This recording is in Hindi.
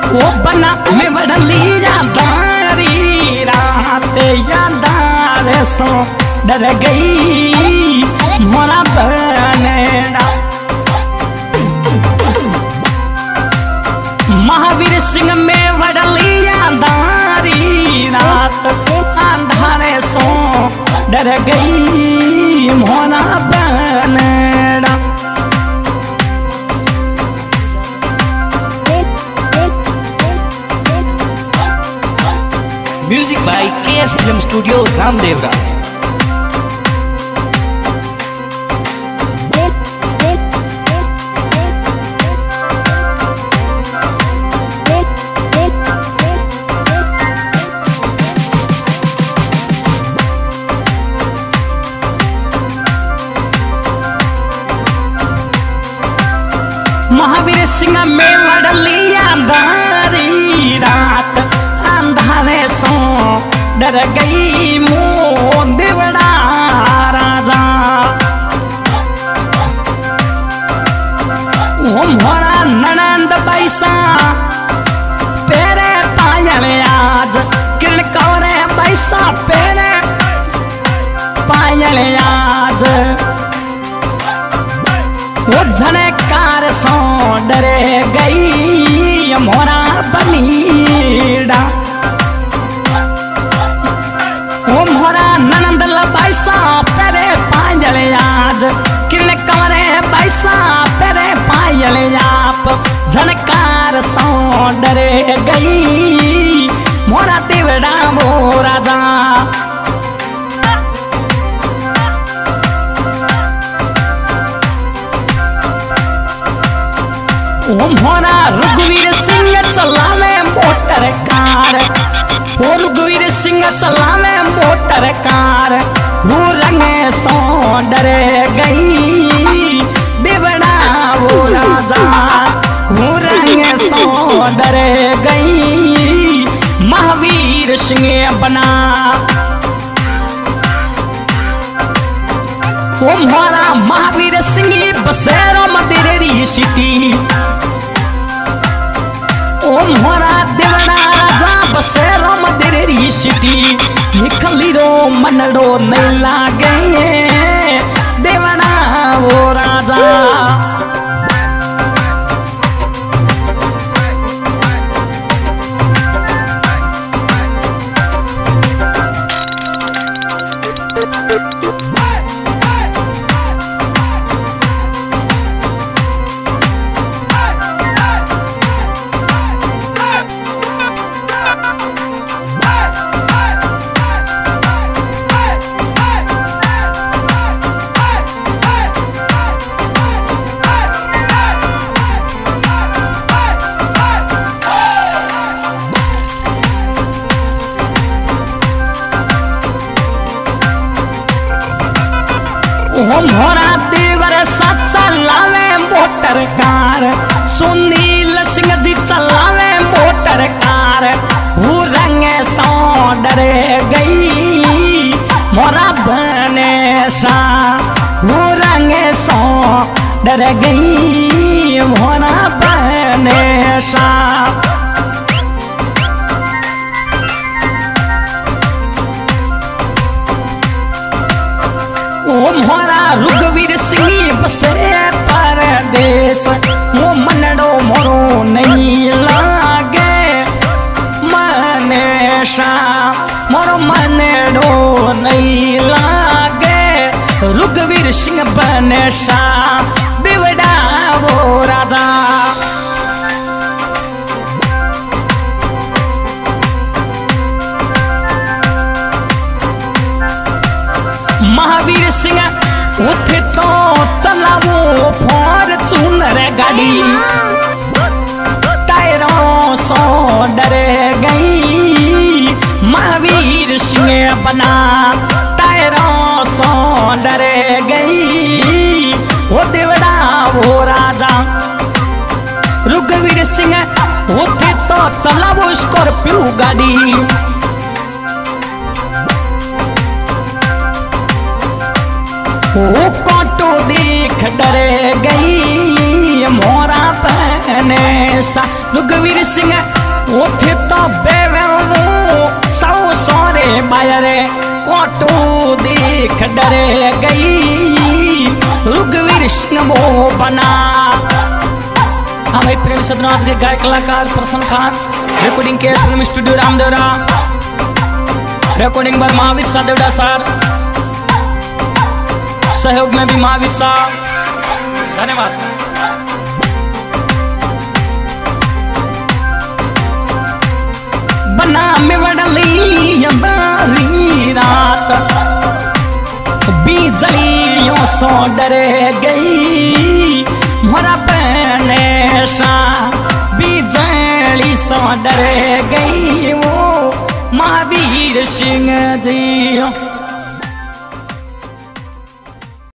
वो बना में बदली यादारी रात यादार सो डर गई मोरा बनेड़ा। महावीर सिंह में बदली यादारी रात अंधारे सो डर गई मोरा Banera. Music by KS film studio Ramdevra. Mahavir Singh में बदली यादारी रात अंधारे सो डर गई मोदेवड़ा राजा। ओ मोरा ननंद बैसा पेरे पायल आज किरण कौरे बैसा पेरे पायल आज। वो झनकार सो डरे गई मोरा बनीड़ा। ओ मोरा ननंद बैसा पेरे पायल आज किरण कमरे बैसा पेरे पायल आप। झनकार सो डरे गई मोरा देवड़ा वो राजा। ओ मोरा रघुवीर सिंह चलावे मोटर कार। ओ रघुवीर सिंह चलावे मोटर कार। वो रंगे सो डरे गई देवड़ा वो राजा। वो रंगे सो डरे गई महावीर सिंह बना। ओ मोरा महावीर सिंह बसेरो मदिरेरी सिटी। ओ मोरा देवड़ा राजा बसेरो मदिरेरी सिटी। निकली रो मनड़ो नहीं लागे देवड़ा वो राजा। ओ मोरा देवर सच्चा लावे मोटर कार। सुनील सिंह जी चलावे मोटर कार। वो रंगे सो डरे गई मोरा बनेशा। वो रंगे सो डर गई मोरा बनेशा। ओ मोरा रघुवीर सिंह बसे परदेश। वो मनड़ो मोरो नहीं लागे मनेशा। मोरो मनड़ो नहीं लागे रघुवीर सिंह बनेशा देवड़ा वो राजा। महावीर सिंह उठे तो चलावो फॉर्च्यूनर गाड़ी। टायरों सो डरे गई महावीर सिंह बना। टायरों सो डरे गई वो देवड़ा वो राजा। रघुवीर सिंह उठे तो चलावो स्कॉर्पियो गाड़ी। वो कांटो देख डरे गई मोरा पहन बने सा रघुवीर सिंह उठे तो बेवो साओ सोरे बायरे कोटो देख डरे गई रघुवीर सिंह वो बना। हमें प्रेम सदनाथ के गायक कलाकार प्रसन्न खान रिकॉर्डिंग के फिल्म स्टूडियो रामदेवरा रिकॉर्डिंग पर महावीर शाह देवड़ा सर सहयोग में भी महावीर शाह धन्यवाद। बना में बड़ली अंधारी रात बिजलियों सो डरे गई मोरा बहने सा बिजली सो डरे गई वो महावीर सिंह जी।